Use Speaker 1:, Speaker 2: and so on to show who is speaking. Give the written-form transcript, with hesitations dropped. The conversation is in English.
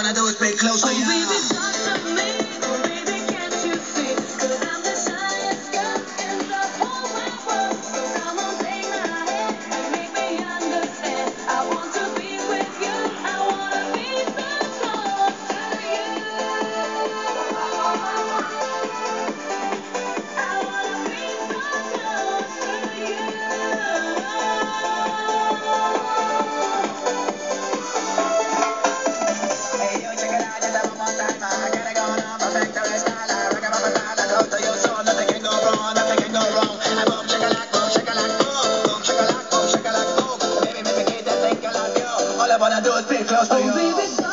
Speaker 1: wanna do is pay close to you.
Speaker 2: Baby, talk to me. Oh, baby, can't you see? 'Cause I'm the shyest girl in the whole wide world. So come on, take my hand and make me understand. I want to be with you. I wanna be so close to you. I wanna be so close to you.
Speaker 1: Hey, yo, check it out, just one more time. I got it going on, perfect the style. I rock about my style, I talk to you so nothing can go wrong, nothing can go wrong. I boom, shakalak, boom, shakalak, boom, boom, shakalak, boom, shakalak, boom. Baby, make me get that thing I love you. All I wanna do is be close to you.
Speaker 2: Baby,